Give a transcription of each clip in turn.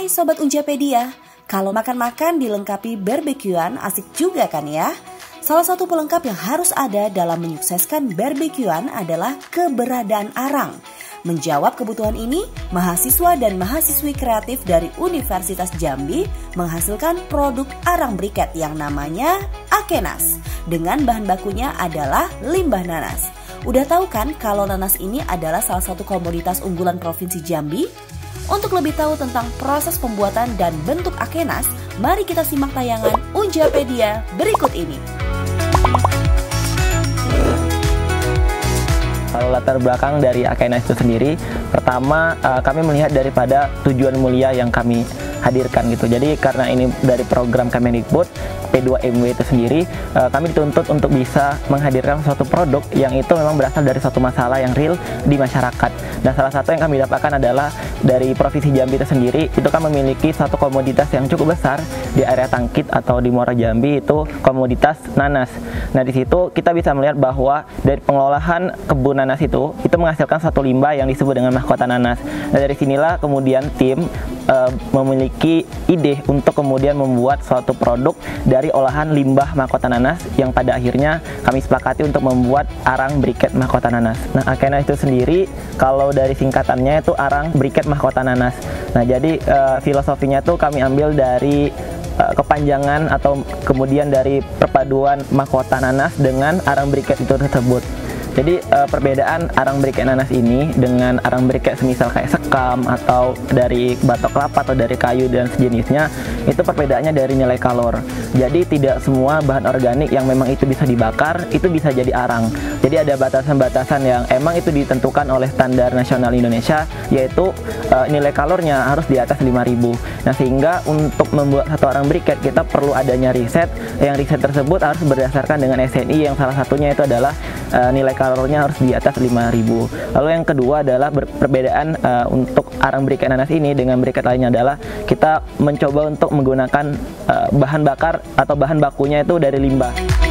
Hai Sobat Unjapedia, kalau makan-makan dilengkapi barbekyuan asik juga kan ya? Salah satu pelengkap yang harus ada dalam menyukseskan barbekyuan adalah keberadaan arang. Menjawab kebutuhan ini, mahasiswa dan mahasiswi kreatif dari Universitas Jambi menghasilkan produk arang briket yang namanya Akenas. Dengan bahan bakunya adalah limbah nanas. Udah tahu kan kalau nanas ini adalah salah satu komoditas unggulan Provinsi Jambi? Untuk lebih tahu tentang proses pembuatan dan bentuk Akenas, mari kita simak tayangan Unjapedia berikut ini. Kalau latar belakang dari Akenas itu sendiri, pertama kami melihat daripada tujuan mulia yang kami hadirkan gitu. Jadi karena ini dari program Kemendikbud P2MW itu sendiri, kami dituntut untuk bisa menghadirkan suatu produk yang itu memang berasal dari suatu masalah yang real di masyarakat. Dan salah satu yang kami dapatkan adalah dari Provinsi Jambi itu sendiri, itu kan memiliki suatu komoditas yang cukup besar di area Tangkit atau di Muara Jambi, itu komoditas nanas. Nah di situ kita bisa melihat bahwa dari pengelolaan kebun nanas itu menghasilkan satu limbah yang disebut dengan mahkota nanas. Nah dari sinilah kemudian tim memiliki ide untuk kemudian membuat suatu produk dari olahan limbah mahkota nanas yang pada akhirnya kami sepakati untuk membuat arang briket mahkota nanas. Nah Akenas itu sendiri kalau dari singkatannya itu arang briket mahkota nanas. Nah jadi filosofinya tuh kami ambil dari kepanjangan atau kemudian dari perpaduan mahkota nanas dengan arang briket itu tersebut. Jadi perbedaan arang briket nanas ini dengan arang briket semisal kayak sekam atau dari batok kelapa atau dari kayu dan sejenisnya, itu perbedaannya dari nilai kalor. Jadi tidak semua bahan organik yang memang itu bisa dibakar itu bisa jadi arang. Jadi ada batasan-batasan yang emang itu ditentukan oleh standar nasional Indonesia, yaitu nilai kalornya harus di atas 5.000. Nah sehingga untuk membuat satu arang briket kita perlu adanya riset, yang riset tersebut harus berdasarkan dengan SNI yang salah satunya itu adalah nilai kalornya harus di atas 5.000. Lalu yang kedua adalah perbedaan untuk arang briket nanas ini dengan briket lainnya adalah kita mencoba untuk menggunakan bahan bakar atau bahan bakunya itu dari limbah.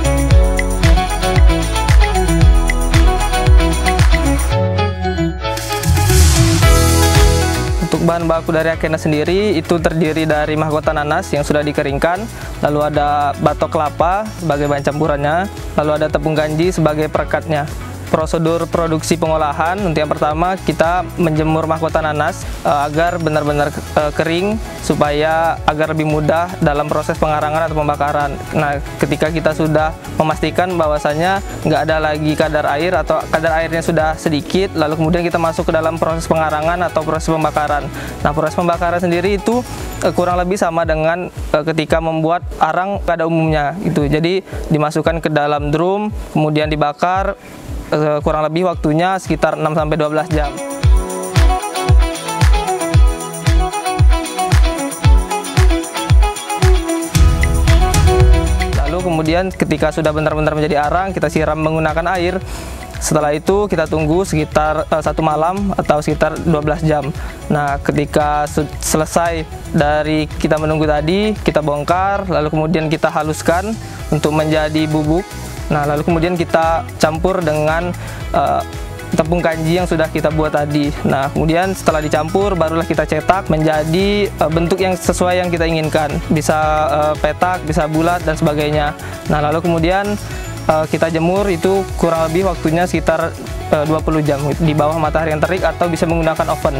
Untuk bahan baku dari Akenas sendiri itu terdiri dari mahkota nanas yang sudah dikeringkan, lalu ada batok kelapa sebagai bahan campurannya, lalu ada tepung kanji sebagai perekatnya. Prosedur produksi pengolahan, untuk yang pertama kita menjemur mahkota nanas agar benar-benar kering supaya agar lebih mudah dalam proses pengarangan atau pembakaran. Nah, ketika kita sudah memastikan bahwasanya nggak ada lagi kadar air atau kadar airnya sudah sedikit, lalu kemudian kita masuk ke dalam proses pengarangan atau proses pembakaran. Nah, proses pembakaran sendiri itu kurang lebih sama dengan ketika membuat arang pada umumnya gitu. Jadi dimasukkan ke dalam drum, kemudian dibakar. Kurang lebih waktunya sekitar 6-12 jam. Lalu kemudian ketika sudah benar-benar menjadi arang, kita siram menggunakan air. Setelah itu kita tunggu sekitar 1 malam atau sekitar 12 jam. Nah ketika selesai dari kita menunggu tadi, kita bongkar, lalu kemudian kita haluskan untuk menjadi bubuk. Nah, lalu kemudian kita campur dengan tepung kanji yang sudah kita buat tadi. Nah, kemudian setelah dicampur, barulah kita cetak menjadi bentuk yang sesuai yang kita inginkan. Bisa petak, bisa bulat, dan sebagainya. Nah, lalu kemudian kita jemur itu kurang lebih waktunya sekitar 20 jam di bawah matahari yang terik atau bisa menggunakan oven.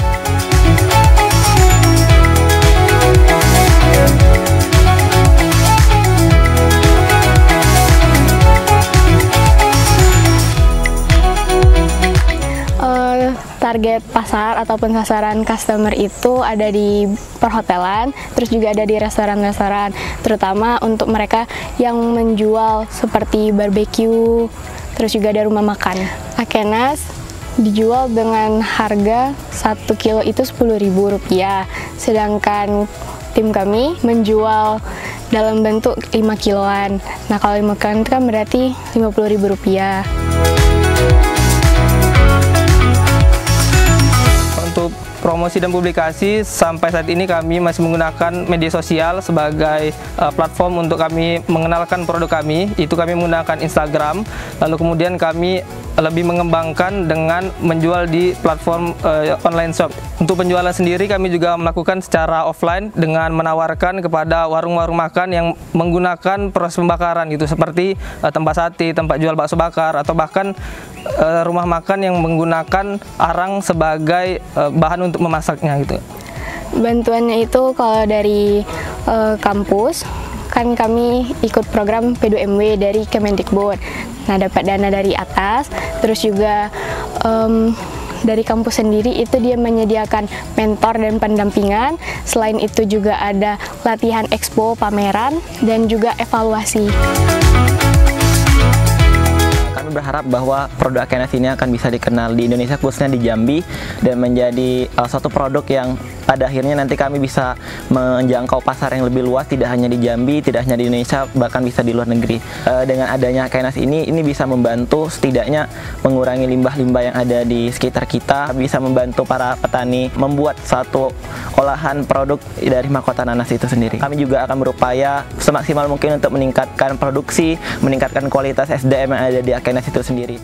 Target pasar ataupun sasaran customer itu ada di perhotelan, terus juga ada di restoran-restoran, terutama untuk mereka yang menjual seperti barbeque, terus juga ada rumah makan. Akenas dijual dengan harga 1 kilo itu Rp10.000, sedangkan tim kami menjual dalam bentuk 5 kiloan. Nah kalau 5 kiloan itu kan berarti Rp50.000. Untuk promosi dan publikasi, sampai saat ini kami masih menggunakan media sosial sebagai platform untuk kami mengenalkan produk kami. Itu kami menggunakan Instagram, lalu kemudian kami lebih mengembangkan dengan menjual di platform online shop. Untuk penjualan sendiri kami juga melakukan secara offline dengan menawarkan kepada warung-warung makan yang menggunakan proses pembakaran gitu, seperti tempat sate, tempat jual bakso bakar, atau bahkan rumah makan yang menggunakan arang sebagai bahan untuk memasaknya gitu. Bantuannya itu kalau dari kampus, kan kami ikut program P2MW dari Kemendikbud. Nah, dapat dana dari atas, terus juga dari kampus sendiri itu dia menyediakan mentor dan pendampingan. Selain itu juga ada latihan expo, pameran, dan juga evaluasi. Kami berharap bahwa produk Akenas ini akan bisa dikenal di Indonesia, khususnya di Jambi, dan menjadi suatu produk yang pada akhirnya nanti kami bisa menjangkau pasar yang lebih luas, tidak hanya di Jambi, tidak hanya di Indonesia, bahkan bisa di luar negeri. Dengan adanya Akenas ini bisa membantu setidaknya mengurangi limbah-limbah yang ada di sekitar kita, bisa membantu para petani membuat satu olahan produk dari mahkota nanas itu sendiri. Kami juga akan berupaya semaksimal mungkin untuk meningkatkan produksi, meningkatkan kualitas SDM yang ada di Akenas itu sendiri.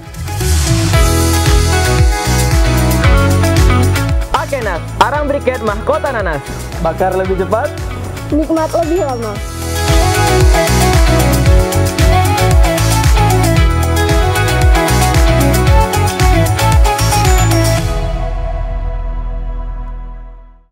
Akenas, arang briket mahkota nanas. Bakar lebih cepat, Nikmat lebih lama.